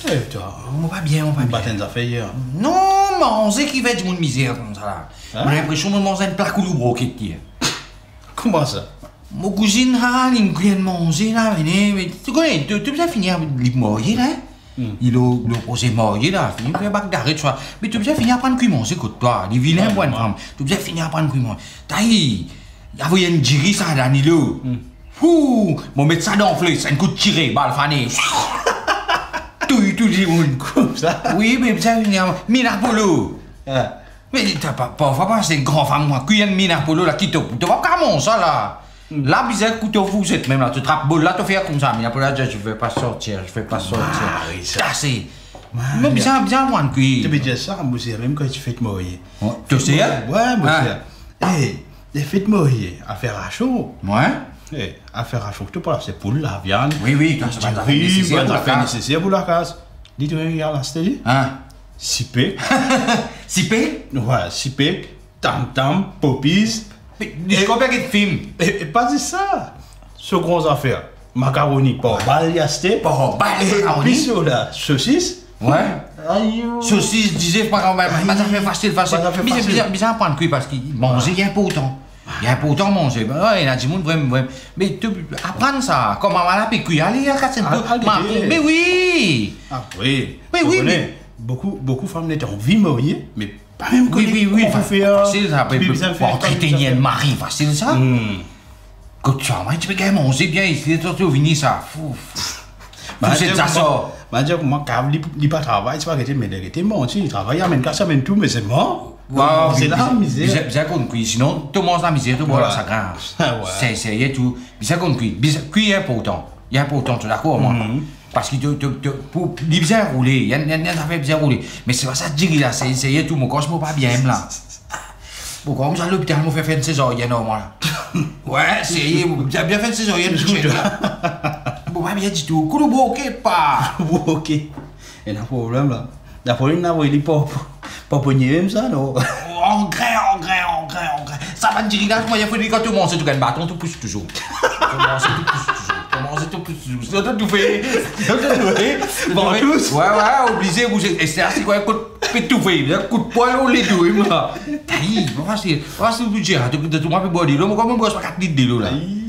Eh, toi, On va bien, on va bien. Batten ça fait hier. Non, manger qui fait du monde misère comme ça là. Hein? J'ai l'impression de manger un plat coulou qui tire. Comment ça? Mon cousine, il me vient de manger là, mais tu connais, tu peux finir avec marier là? Il a posé marier là, il fait bac d'arrêt, tu vois. Mais tu peux finir à prendre cuiment, c'est que toi, les vilains bonnes femmes. Tu peux finir à prendre cuiment. Taï, il y avait une giri ça, Danilo. Ouh, mon mettre ça dans le fleuve, c'est un coup de tiré, balle fanée. Tout dit, Comme ça? oui, mais ça finir, Minapolo. Mais t'as pas, parfois, c'est une grande femme, moi, qui a une Minapolo là, qui te vois comment ça là? Là, bizarre, couteau vous êtes même là, tu trappes bol là, tu fais comme ça, Minapolo là, je vais pas sortir, je vais pas sortir. Ah, oui, ça. C'est. Mais bien, moi, Tu qui. peux dire ça, moi aussi, même quand tu fais te marier. Tu sais, Ouais, moi aussi. Eh, les fêtes marier, affaire à chaud. Ouais. Eh, affaire à chaud, tu parles, c'est pour la viande. Oui, quand ça va nécessaire pour la casse. nécessaire pour la casse. Dis-toi, regarde là, c'était Hein? Sipé. Sipé? Ouais, Sipé, Tam Tam, Poppies. Mais je comprends quel film. Et pas dit ça. Ce gros affaire. Macaroni, pas baliasté. Pas Et macaroni. puis sur la saucisse. Ouais. Aïe. Saucisse, disait, pas quand même. Mais ça fait facile. Ça fait Mais facile. c'est bizarre à prendre cuit parce qu'il mangeait, il y a important. Il y a important manger. Ouais, il y a du monde vraiment. Mais tu apprendre ça. Comme on va la cuire, allez, regarde un peu. Mais oui. Ah oui. Oui, Je oui, connais. mais- Beaucoup de femmes n'étaient en vie mariée, mais pas même Oui. faire. Facile ça. Pour entretenir une mari, facile ça. Quand tu as tu peux gagner manger bien ici, tu venir ça. Fou. C'est ça sort. Je dis que moi, quand il pas travail, c'est pas que tu me dis, bon, tu travailles, amène ça, amène tout, mais c'est mort. C'est la misère. Bizarre qu'on cuit, sinon tu manges la misère, tu bois la sagrin. C'est tout. Bizarre qu'on cuit. Cuit est important. Il est important, tu es d'accord, moi? Parce que pour les bien rouler, il y a ça fait bien rouler. Mais c'est pas ça que je dis là, c'est tout, mon corps, je ne pas bien là. Bon, comme ça, l'hôpital m'a fait faire une césarienne, moi. Ouais, c'est bien fait une césarienne, je sais. Bon, pas bien du tout. Coup de bouquet, pas. Ok. Et le problème là, la problème là, il est pas pogné même ça, non? Engrais. Ça va te dire, là, moi, il faut dire quand tu manges, tu gagnes bâton, tu pousses toujours. C'est tout fait. Bon, tous. Ouais, obligé, bouger. Et c'est assez quoi, un coup de tout fait. Un coup de poil au lait d'eau, moi. Taï, on va se le budget, tu m'as fait boire de l'eau, moi, comment moi, je pas 4 litres de l'eau là.